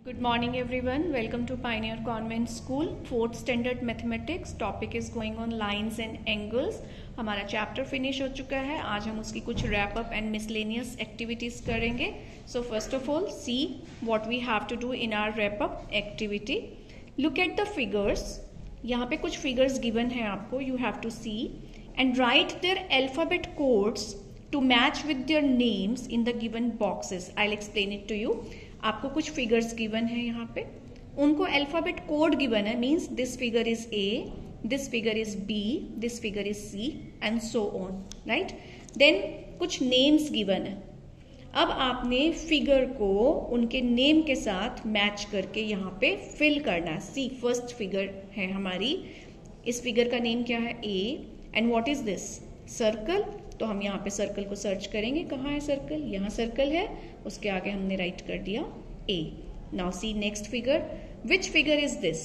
Good morning everyone. Welcome to Pioneer Convent School. 4th Standard Mathematics. Topic is going on lines and angles. हमारा chapter finish हो चुका है. आज हम उसकी कुछ wrap up and miscellaneous activities करेंगे. So first of all see what we have to do in our wrap up activity. Look at the figures. यहाँ पे कुछ फिगर्स गिवन है आपको. You have to see and write their alphabet codes to match with their names in the given boxes. I'll explain it to you. आपको कुछ figures given है यहाँ पे, उनको अल्फाबेट कोड गिवन है. Means this figure is A, this figure is B, this figure is C and so on, right. Then कुछ names given है. अब आपने फिगर को उनके नेम के साथ मैच करके यहाँ पे फिल करना है. सी फर्स्ट फिगर है हमारी. इस फिगर का नेम क्या है? A. And what is this? Circle. तो हम यहाँ पे सर्कल को सर्च करेंगे. कहाँ है सर्कल? यहाँ सर्कल है. उसके आगे हमने राइट कर दिया A. Now C next figure. Which figure is this?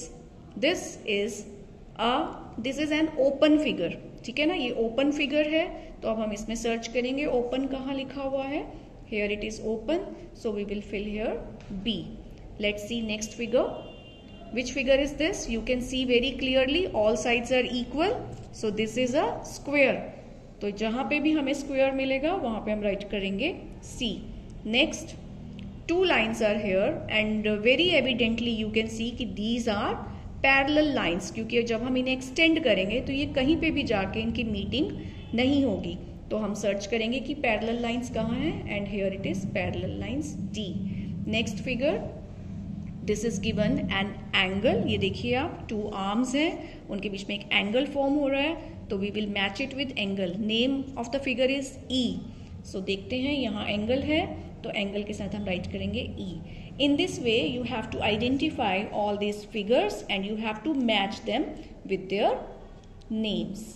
This is an open figure. ठीक है ना, ये ओपन फिगर है. तो अब हम इसमें सर्च करेंगे ओपन कहाँ लिखा हुआ है. Here it is open, so we will fill here B. Let's see next figure. Which figure is this? You can see very clearly all sides are equal, so this is a square. तो जहां पे भी हमें square मिलेगा वहां पे हम write करेंगे C. Next, two lines are here and very evidently you can see कि दीज आर पैरेलल लाइन्स, क्योंकि जब हम इन्हें एक्सटेंड करेंगे तो ये कहीं पे भी जाके इनकी मीटिंग नहीं होगी. तो हम सर्च करेंगे कि पैरेलल लाइन्स कहाँ हैं and here it is parallel lines D. Next figure, this is given an angle. ये देखिए आप, टू आर्म्स हैं, उनके बीच में एक एंगल फॉर्म हो रहा है. तो we will match it with angle. Name of the figure is E. So देखते हैं यहाँ एंगल है, तो एंगल के साथ हम राइट करेंगे E. In this way you have to identify all this figures and you have to match them with their names.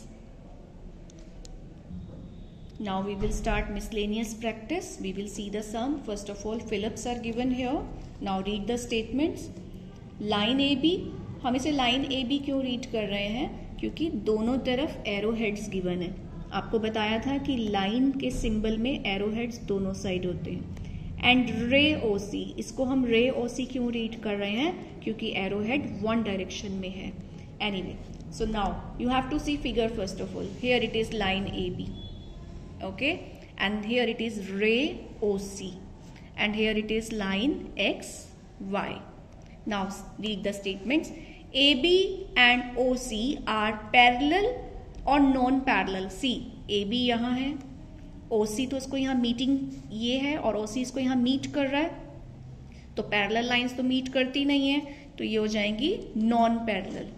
Now we will start miscellaneous practice. We will see the sum. First of all, Phillips are given here. Now read the statements. Line AB. हम इसे line AB क्यों read कर रहे हैं? क्योंकि दोनों तरफ arrow heads given है. आपको बताया था कि लाइन के सिंबल में एरो हेड्स दोनों साइड होते हैं. एंड रे OC, इसको हम रे OC क्यों रीड कर रहे हैं? क्योंकि एरो हेड वन डायरेक्शन में है. Anyway, so now you have to see figure first of all. Here it is line AB. Okay, and here it is ray OC, and here it is line XY. Now read the statements. AB and OC are parallel or non-parallel. See, AB यहाँ है, OC तो इसको यहाँ meeting ये है और OC इसको यहाँ मीट कर रहा है. तो पैरेलल लाइंस तो मीट करती नहीं है, तो ये हो जाएंगी non parallel.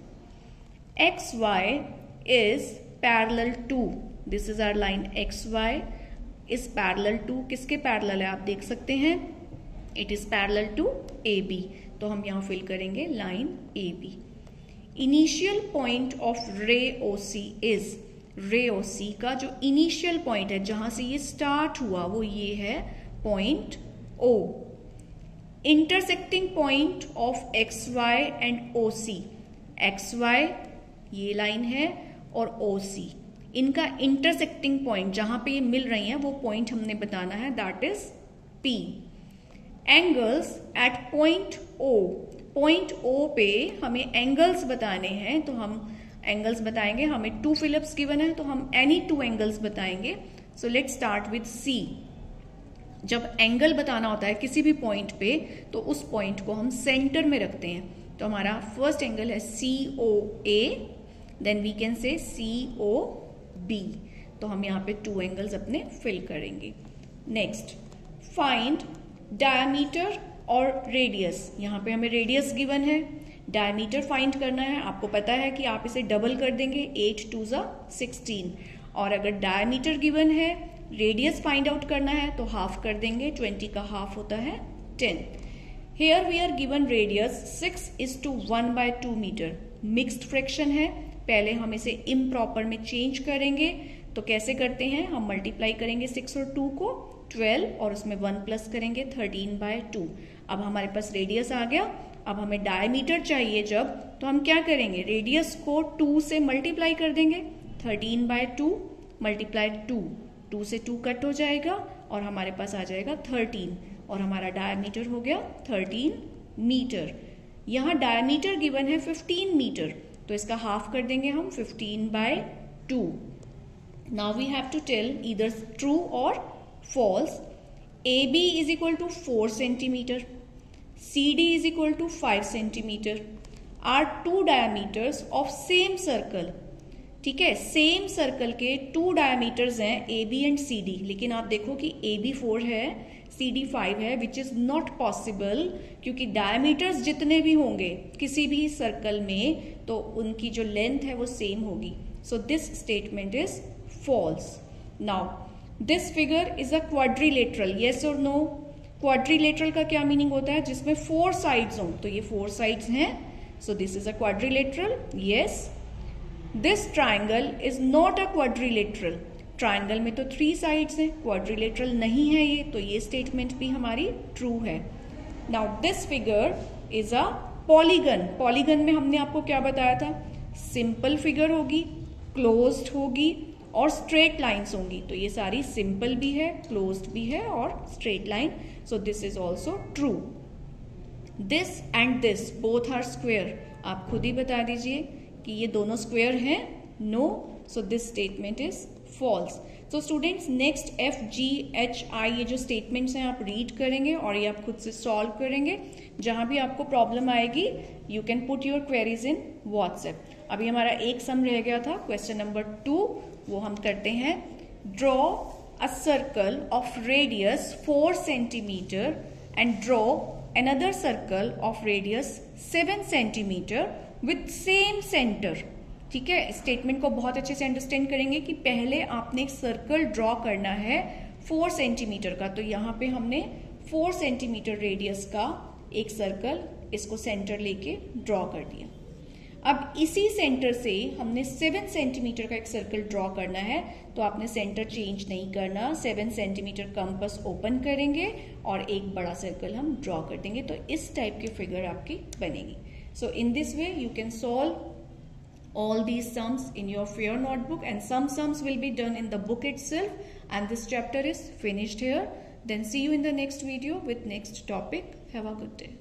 XY is parallel to. This is our line XY is parallel to. किसके पैरेलल है आप देख सकते हैं? It is parallel to AB. तो हम यहां फिल करेंगे line AB. Initial point of ray OC is, ray OC का जो इनिशियल पॉइंट है जहां से ये स्टार्ट हुआ वो ये है point O. Intersecting point of XY and OC. XY ये लाइन है और OC, इनका इंटरसेक्टिंग पॉइंट जहां पे ये मिल रही हैं वो पॉइंट हमने बताना है, that is P. Angles at point O. Point O पे हमें एंगल्स बताने हैं, तो हम एंगल्स बताएंगे. हमें टू फिलिप्स गिवन है तो हम एनी टू एंगल्स बताएंगे. So let's start with C. जब एंगल बताना होता है किसी भी पॉइंट पे तो उस पॉइंट को हम सेंटर में रखते हैं. तो हमारा फर्स्ट एंगल है COA, then we can say COB. तो हम यहाँ पे टू एंगल्स अपने फिल करेंगे. नेक्स्ट, फाइंड डायमीटर और रेडियस. यहाँ पे हमें रेडियस गिवन है, डायमीटर फाइंड करना है. आपको पता है कि आप इसे डबल कर देंगे, 8 2 16. और अगर डायमीटर गिवन है, रेडियस फाइंड आउट करना है तो हाफ कर देंगे. 20 का हाफ होता है 10. Here we are given radius 6:1/2 metre. Mixed fraction है, पहले हम इसे इम्प्रॉपर में चेंज करेंगे. तो कैसे करते हैं? हम मल्टीप्लाई करेंगे 6 और 2 को 12 और उसमें 1 प्लस करेंगे 13/2. अब हमारे पास रेडियस आ गया. अब हमें डायमीटर चाहिए जब, तो हम क्या करेंगे? रेडियस को 2 से मल्टीप्लाई कर देंगे. 13/2 मल्टीप्लाई 2 से 2 कट हो जाएगा और हमारे पास आ जाएगा 13 और हमारा डायमीटर हो गया 13 मीटर। यहाँ डायमीटर गिवन है 15 मीटर, तो इसका हाफ कर देंगे हम 15/2। Now we have to tell either true or false. AB is equal to 4 centimetre, CD is equal to 5 centimetre are two diameters of same circle. ठीक है, सेम सर्कल के 2 diameters हैं AB एंड CD, लेकिन आप देखो कि AB 4 है, CD 5 है, विच इज नॉट पॉसिबल, क्योंकि डायमीटर्स जितने भी होंगे किसी भी सर्कल में तो उनकी जो लेंथ है वो सेम होगी। So this statement is false. Now this figure is a quadrilateral, yes or no? Quadrilateral का क्या मीनिंग होता है? जिसमें 4 साइड्स हों, तो ये 4 साइड्स हैं, so this is a quadrilateral, yes. This triangle is not a quadrilateral, triangle में तो 3 साइड्स हैं, क्वाड्रिलेटरल नहीं है ये, तो ये स्टेटमेंट भी हमारी ट्रू है। Now this figure is a polygon. Polygon में हमने आपको क्या बताया था? सिंपल फिगर होगी, क्लोज्ड होगी और स्ट्रेट लाइन्स होंगी, तो ये सारी सिंपल भी है, क्लोज्ड भी है और straight line, so this is also true. This and this both are square, आप खुद ही बता दीजिए कि ये दोनों स्क्वेयर हैं, no, so this statement is false. तो स्टूडेंट्स नेक्स्ट FGHI ये जो स्टेटमेंट्स हैं आप रीड करेंगे और ये आप खुद से सॉल्व करेंगे। जहां भी आपको प्रॉब्लम आएगी you can put your queries in WhatsApp. अभी हमारा एक सम रह गया था, क्वेश्चन नंबर 2, वो हम करते हैं। Draw a circle of radius 4 centimetre and draw another circle of radius 7 centimetre with same center। ठीक है, स्टेटमेंट को बहुत अच्छे से अंडरस्टैंड करेंगे कि पहले आपने एक सर्कल ड्रॉ करना है 4 सेंटीमीटर का, तो यहाँ पे हमने 4 सेंटीमीटर रेडियस का एक सर्कल इसको सेंटर लेके ड्रॉ कर दिया। अब इसी सेंटर से हमने 7 सेंटीमीटर का एक सर्कल ड्रॉ करना है, तो आपने सेंटर चेंज नहीं करना, 7 सेंटीमीटर कंपास ओपन करेंगे और एक बड़ा सर्कल हम ड्रॉ कर देंगे, तो इस टाइप की फिगर आपकी बनेगी। So in this way you can solve all these sums in your fair notebook, and some sums will be done in the book itself, and this chapter is finished here. Then see you in the next video with next topic. Have a good day.